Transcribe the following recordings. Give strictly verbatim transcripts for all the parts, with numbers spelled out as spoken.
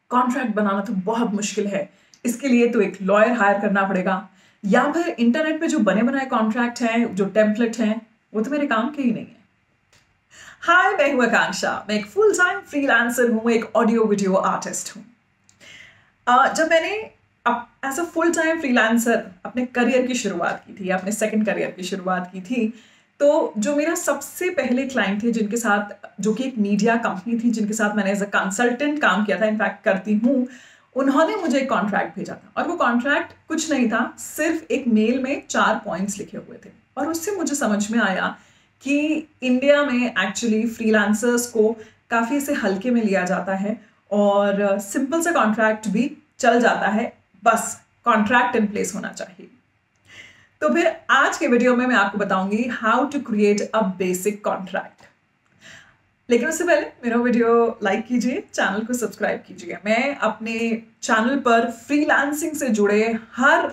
Contract बनाना तो बहुत मुश्किल है, इसके लिए तो एक लॉयर हायर करना पड़ेगा, या फिर इंटरनेट पे जो बने बनाए कॉन्ट्रैक्ट हैं, जो टेम्पलेट हैं, वो तो मेरे काम के ही नहीं है। हाय, मैं हूं आकांक्षा, मैं एक फुल टाइम फ्रीलांसर हूं, एक ऑडियो वीडियो आर्टिस्ट हूं। अ, जब मैंने as a full time freelancer अपने करियर की शुरुआत की थी, अपने सेकंड करियर की शुरुआत की थी, तो जो मेरा सबसे पहले क्लाइंट थे जिनके साथ, जो कि एक मीडिया कंपनी थी जिनके साथ मैंने एज अ कंसल्टेंट काम किया था, इनफैक्ट करती हूँ, उन्होंने मुझे एक कॉन्ट्रैक्ट भेजा था। और वो कॉन्ट्रैक्ट कुछ नहीं था, सिर्फ एक मेल में चार पॉइंट्स लिखे हुए थे। और उससे मुझे समझ में आया कि इंडिया में एक्चुअली फ्रीलांसर्स को काफ़ी से हल्के में लिया जाता है और सिंपल सा कॉन्ट्रैक्ट भी चल जाता है, बस कॉन्ट्रैक्ट इन प्लेस होना चाहिए। तो फिर आज के वीडियो में मैं आपको बताऊंगी how to create a basic contract. लेकिन उससे पहले मेरा वीडियो लाइक कीजिए, चैनल को सब्सक्राइब कीजिए। मैं अपने चैनल पर फ्रीलांसिंग से जुड़े हर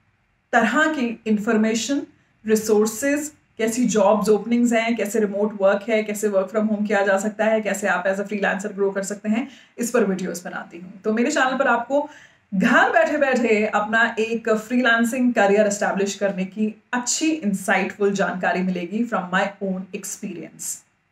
तरह की इंफॉर्मेशन, रिसोर्सेज, कैसी जॉब्स ओपनिंग्स हैं, कैसे रिमोट वर्क है, कैसे वर्क फ्रॉम होम किया जा सकता है, कैसे आप एज अ फ्रीलांसर ग्रो कर सकते हैं, इस पर वीडियोस बनाती हूँ। तो मेरे चैनल पर आपको घर बैठे बैठे अपना एक फ्रीलांसिंग करियर एस्टैब्लिश करने की अच्छी इंसाइटफुल जानकारी मिलेगी फ्रॉम माय ओन एक्सपीरियंस।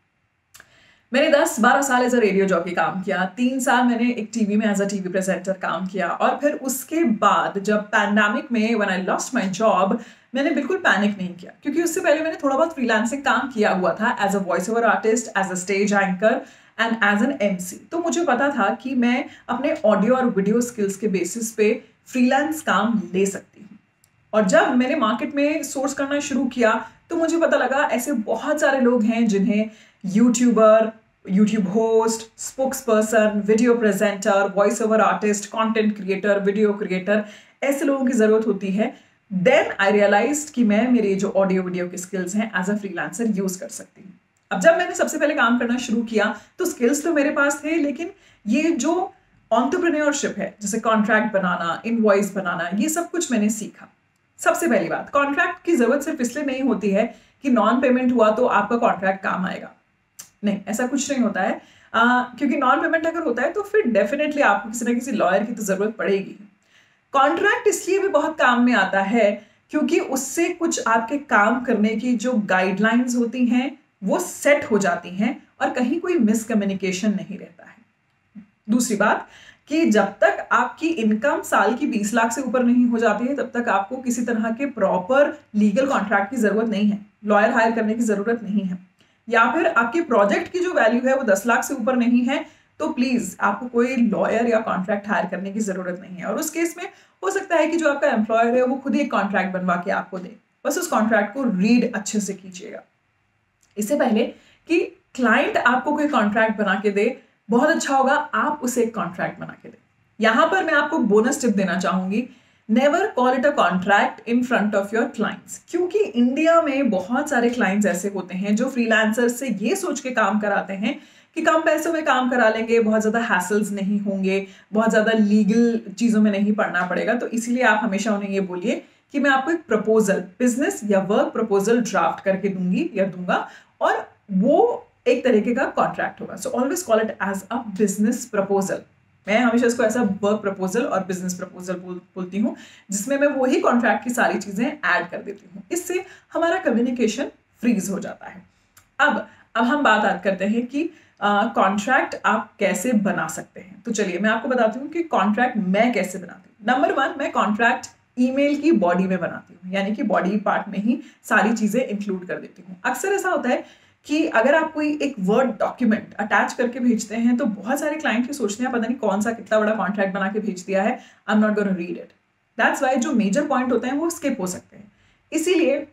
मैंने दस बारह साल एज अ रेडियो जॉकी काम किया, तीन साल मैंने एक टीवी में एज अ टीवी प्रेजेंटर काम किया, और फिर उसके बाद जब पैंडेमिक में when I lost my job, मैंने बिल्कुल पैनिक नहीं किया, क्योंकि उससे पहले मैंने थोड़ा बहुत फ्रीलांसिंग काम किया हुआ था as a voice over artist, as a stage anchor and as an MC. तो मुझे पता था कि मैं अपने ऑडियो और वीडियो स्किल्स के बेसिस पे फ्रीलांस काम ले सकती हूँ। और जब मैंने मार्केट में सोर्स करना शुरू किया तो मुझे पता लगा ऐसे बहुत सारे लोग हैं जिन्हें YouTuber, YouTube host, spokesperson, video presenter, voice over artist, content creator, video creator, ऐसे लोगों की जरूरत होती है। देन आई रियलाइज्ड कि मैं मेरे जो ऑडियो वीडियो के स्किल्स हैं एज अ फ्रीलांसर यूज कर सकती हूँ। अब जब मैंने सबसे पहले काम करना शुरू किया तो स्किल्स तो मेरे पास थे, लेकिन ये जो एंटरप्रेन्योरशिप है, जैसे कॉन्ट्रैक्ट बनाना, इनवॉइस बनाना, ये सब कुछ मैंने सीखा। सबसे पहली बात, कॉन्ट्रैक्ट की जरूरत सिर्फ इसलिए नहीं होती है कि नॉन पेमेंट हुआ तो आपका कॉन्ट्रैक्ट काम आएगा। नहीं, ऐसा कुछ नहीं होता है, आ, क्योंकि नॉन पेमेंट अगर होता है तो फिर डेफिनेटली आपको किसी ना किसी लॉयर की तो जरूरत पड़ेगी। कॉन्ट्रैक्ट इसलिए भी बहुत काम में आता है क्योंकि उससे कुछ आपके काम करने की जो गाइडलाइंस होती हैं वो सेट हो जाती हैं और कहीं कोई मिसकम्युनिकेशन नहीं रहता है। दूसरी बात कि जब तक आपकी इनकम साल की बीस लाख से ऊपर नहीं हो जाती है तब तक आपको किसी तरह के प्रॉपर लीगल कॉन्ट्रैक्ट की जरूरत नहीं है, लॉयर हायर करने की जरूरत नहीं है। या फिर आपके प्रोजेक्ट की जो वैल्यू है वो दस लाख से ऊपर नहीं है तो प्लीज आपको कोई लॉयर या कॉन्ट्रैक्ट हायर करने की जरूरत नहीं है। और उस केस में हो सकता है कि जो आपका एम्प्लॉयर है वो खुद ही एक कॉन्ट्रैक्ट बनवा के आपको दे, बस उस कॉन्ट्रैक्ट को रीड अच्छे से कीजिएगा। इससे पहले कि क्लाइंट आपको कोई कॉन्ट्रैक्ट बना के दे, बहुत अच्छा होगा आप उसे एक कॉन्ट्रैक्ट बना के दे। यहां पर मैं आपको बोनस टिप देना चाहूंगी, never call it a contract in front of your clients, क्योंकि इंडिया में बहुत सारे क्लाइंट्स ऐसे होते हैं जो फ्रीलांसर से ये सोच के काम कराते हैं कि कम पैसों में काम करा लेंगे, बहुत ज्यादा हैसल्स नहीं होंगे, बहुत ज्यादा लीगल चीजों में नहीं पड़ना पड़ेगा। तो इसीलिए आप हमेशा उन्हें ये बोलिए कि मैं आपको एक प्रपोजल, बिजनेस या वर्क प्रपोजल ड्राफ्ट करके दूंगी या दूंगा, और वो एक तरीके का कॉन्ट्रैक्ट होगा। So always call it as a business proposal. मैं हमेशा इसको ऐसा वर्क प्रपोजल और बिजनेस प्रपोजल बोल, बोलती हूँ, जिसमें मैं वही कॉन्ट्रैक्ट की सारी चीजें ऐड कर देती हूँ। इससे हमारा कम्युनिकेशन फ्रीज हो जाता है। अब अब हम बात बात करते हैं कि कॉन्ट्रैक्ट uh, आप कैसे बना सकते हैं। तो चलिए मैं आपको बताती हूँ कि कॉन्ट्रैक्ट मैं कैसे बनाती हूँ। नंबर वन, मैं कॉन्ट्रैक्ट ईमेल की बॉडी में बनाती हूँ, यानी कि बॉडी पार्ट में ही सारी चीजें इंक्लूड कर देती हूँ। अक्सर ऐसा होता है कि अगर आप कोई एक वर्ड डॉक्यूमेंट अटैच करके भेजते हैं तो बहुत सारे क्लाइंट ये सोचते हैं पता नहीं कौन सा कितना बड़ा कॉन्ट्रैक्ट बना के भेज दिया है, I am not gonna read it. That's why जो मेजर पॉइंट होते हैं वो स्किप हो सकते हैं। इसीलिए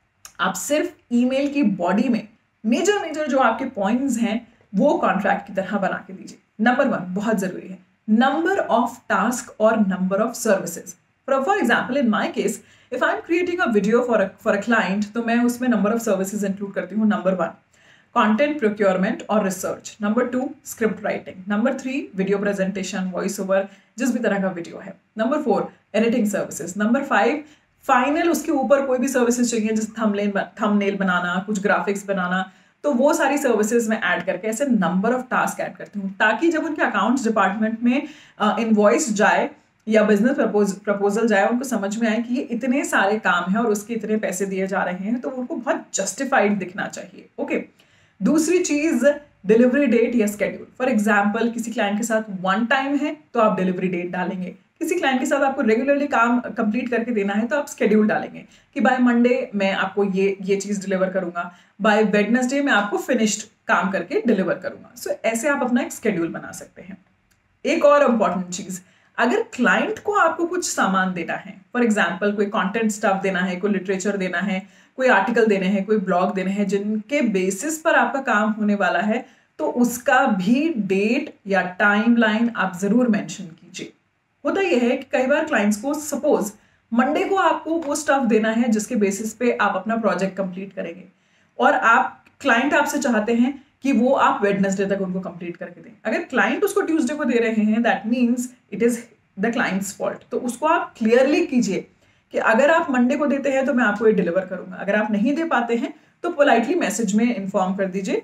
आप सिर्फ ईमेल की बॉडी में मेजर मेजर जो आपके पॉइंट्स हैं वो कॉन्ट्रैक्ट की तरह बना के दीजिए। नंबर वन बहुत जरूरी है, नंबर ऑफ टास्क और number of services. For example in my case, if I am creating a video for for a client, तो मैं उसमें नंबर ऑफ सर्विसेज इंक्लूड करती हूँ। नंबर वन, कंटेंट प्रोक्योरमेंट और research. Number two, script writing. Number three, video presentation, voice over, जिस भी तरह का वीडियो है। Number four, editing services. Number five, final उसके ऊपर कोई भी सर्विसेज चाहिए, जैसे थंबनेल थंबनेल बनाना, कुछ ग्राफिक्स बनाना, तो वो सारी सर्विसेज में ऐड करके ऐसे नंबर ऑफ टास्क ऐड करती हूँ, ताकि जब उनके अकाउंट्स डिपार्टमेंट में इनवॉइस जाए या बिजनेस प्रपोज प्रपोजल जाए, उनको समझ में आए कि ये इतने सारे काम हैं और उसके इतने पैसे दिए जा रहे हैं, तो उनको बहुत जस्टिफाइड दिखना चाहिए। ओके, दूसरी चीज डिलीवरी डेट या स्केड्यूल। फॉर एग्जाम्पल, किसी क्लाइंट के साथ वन टाइम है तो आप डिलीवरी डेट डालेंगे, किसी क्लाइंट के साथ आपको रेगुलरली काम कंप्लीट करके देना है तो आप स्केड्यूल डालेंगे कि बाय मंडे मैं आपको ये ये चीज डिलीवर करूंगा, बाय वेडनेसडे मैं आपको फिनिश्ड काम करके डिलीवर करूंगा। सो so, ऐसे आप अपना एक स्केड्यूल बना सकते हैं। एक और इंपॉर्टेंट चीज, अगर क्लाइंट को आपको कुछ सामान देना है, फॉर एग्जाम्पल कोई कंटेंट स्टफ देना है, कोई लिटरेचर देना है, कोई आर्टिकल देने हैं, कोई ब्लॉग देने हैं, जिनके बेसिस पर आपका काम होने वाला है, तो उसका भी डेट या टाइमलाइन आप जरूर मेंशन कीजिए। होता यह है कि कई बार क्लाइंट्स को सपोज मंडे को आपको वो स्टफ देना है जिसके बेसिस पे आप अपना प्रोजेक्ट कंप्लीट करेंगे, और आप क्लाइंट आपसे चाहते हैं कि वो आप वेडनेसडे तक उनको कंप्लीट करके दें। अगर क्लाइंट उसको ट्यूसडे को दे रहे हैं, that means it is the client's fault. तो उसको आप क्लियरली कीजिए कि अगर आप मंडे को देते हैं तो मैं आपको ये डिलीवर करूंगा, अगर आप नहीं दे पाते हैं तो पोलाइटली मैसेज में इन्फॉर्म कर दीजिए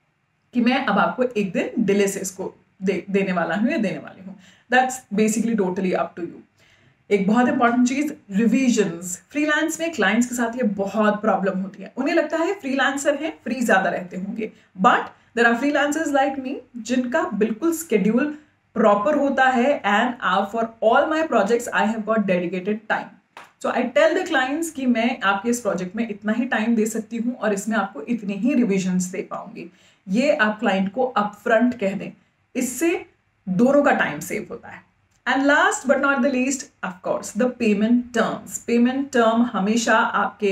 कि मैं अब आपको एक दिन डिले से इसको दे, देने वाला हूं या देने वाली हूं। That's basically totally up to you. एक बहुत इंपॉर्टेंट चीज, रिविजन्स। फ्रीलांस में क्लाइंट्स के साथ ये बहुत प्रॉब्लम होती है। उन्हें लगता है फ्रीलांसर है, फ्री ज्यादा रहते होंगे, but there are freelancers like me जिनका बिल्कुल स्केड्यूल प्रॉपर होता है, and for all my projects I have got dedicated time. So I tell the clients कि मैं आपके इस प्रोजेक्ट में इतना ही टाइम दे सकती हूँ और इसमें आपको इतनी ही रिविजन्स दे पाऊंगी। ये आप क्लाइंट को अपफ्रंट कह दें, इससे दोनों का टाइम सेव होता है। And last but not the least, of course, the payment terms. Payment term हमेशा आपके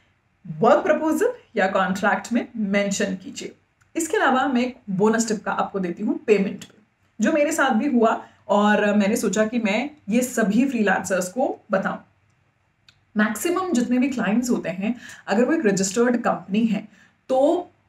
वर्क प्रपोजल या कॉन्ट्रैक्ट में मेंशन कीजिए। इसके अलावा मैं एक बोनस टिप का आपको देती हूँ पेमेंट पे, जो मेरे साथ भी हुआ और मैंने सोचा कि मैं ये सभी फ्रीलांसर्स को बताऊं। मैक्सिमम जितने भी क्लाइंट्स होते हैं, अगर वो एक रजिस्टर्ड कंपनी है तो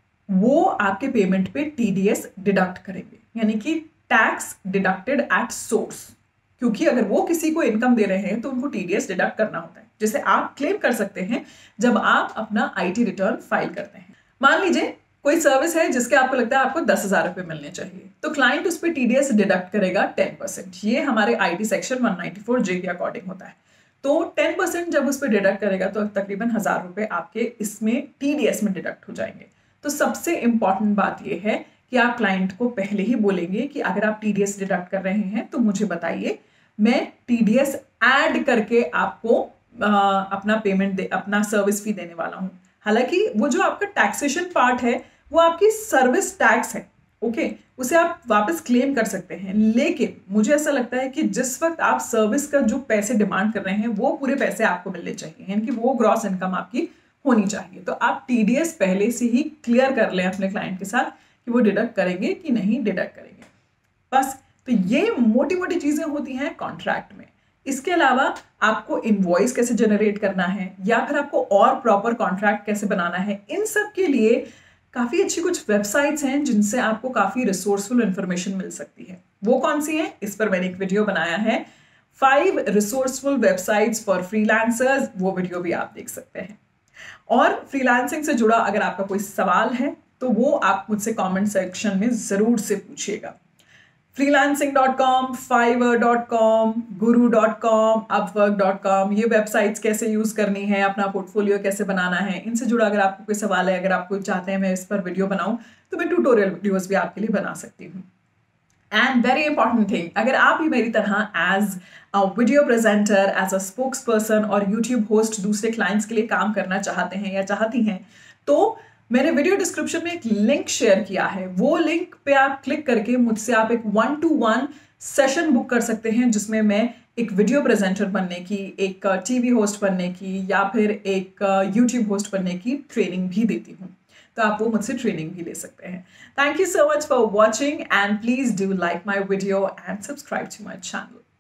वो आपके पेमेंट पे टीडीएस डिडक्ट करेंगे, यानी कि टैक्स डिडक्टेड एट सोर्स। क्योंकि अगर वो किसी को इनकम दे रहे हैं तो उनको टीडीएस डिडक्ट करना होता है, जिसे आप क्लेम कर सकते हैं जब आप अपना आईटी रिटर्न फाइल करते हैं। मान लीजिए कोई सर्विस है जिसके आपको लगता है आपको दस हजार रुपए मिलने चाहिए, तो क्लाइंट उस पर टीडीएस डिडक्ट करेगा टेन परसेंट। ये हमारे IT section one ninety four J के अकॉर्डिंग होता है। तो टेन परसेंट जब उस पर डिडक्ट करेगा तो तकरीबन हजार रुपए आपके इसमें टीडीएस में डिडक्ट हो जाएंगे। तो सबसे इंपॉर्टेंट बात यह है कि आप क्लाइंट को पहले ही बोलेंगे कि अगर आप टीडीएस डिडक्ट कर रहे हैं तो मुझे बताइए, मैं टीडीएस ऐड करके आपको आ, अपना पेमेंट दे अपना सर्विस फी देने वाला हूं। हालांकि वो जो आपका टैक्सेशन पार्ट है वो आपकी सर्विस टैक्स है, ओके, उसे आप वापस क्लेम कर सकते हैं, लेकिन मुझे ऐसा लगता है कि जिस वक्त आप सर्विस का जो पैसे डिमांड कर रहे हैं वो पूरे पैसे आपको मिलने चाहिए, यानी कि वो ग्रॉस इनकम आपकी होनी चाहिए। तो आप टीडीएस पहले से ही क्लियर कर लें अपने क्लाइंट के साथ कि वो डिडक्ट करेंगे कि नहीं डिडक्ट करेंगे, बस। तो ये मोटी मोटी चीजें होती हैं कॉन्ट्रैक्ट में। इसके अलावा आपको इनवॉइस कैसे जनरेट करना है या फिर आपको और प्रॉपर कॉन्ट्रैक्ट कैसे बनाना है, इन सब के लिए काफी अच्छी कुछ वेबसाइट्स हैं जिनसे आपको काफी रिसोर्सफुल इंफॉर्मेशन मिल सकती है। वो कौन सी हैं, इस पर मैंने एक वीडियो बनाया है, five resourceful websites for freelancers, वो वीडियो भी आप देख सकते हैं। और फ्रीलांसिंग से जुड़ा अगर आपका कोई सवाल है तो वो आप मुझसे कमेंट सेक्शन में जरूर से पूछिएगा। Freelancing dot com, Fiverr dot com, Guru dot com, Upwork dot com, ये वेबसाइट्स कैसे यूज करनी है, अपना पोर्टफोलियो कैसे बनाना है, इनसे जुड़ा अगर आपको कोई सवाल है, अगर आप कोई चाहते हैं मैं इस पर वीडियो बनाऊं तो मैं ट्यूटोरियल वीडियोस भी आपके लिए बना सकती हूँ। एंड वेरी इंपॉर्टेंट थिंग, अगर आप भी मेरी तरह as a video presenter, as a spokesperson और यूट्यूब होस्ट दूसरे क्लाइंट्स के लिए काम करना चाहते हैं या चाहती हैं, तो मैंने वीडियो डिस्क्रिप्शन में एक लिंक शेयर किया है। वो लिंक पे आप क्लिक करके मुझसे आप एक one to one session book कर सकते हैं, जिसमें मैं एक वीडियो प्रेजेंटर बनने की, एक टीवी होस्ट बनने की या फिर एक यूट्यूब होस्ट बनने की ट्रेनिंग भी देती हूँ। तो आप वो मुझसे ट्रेनिंग भी ले सकते हैं। Thank you so much for watching and please do like my video and subscribe to my channel.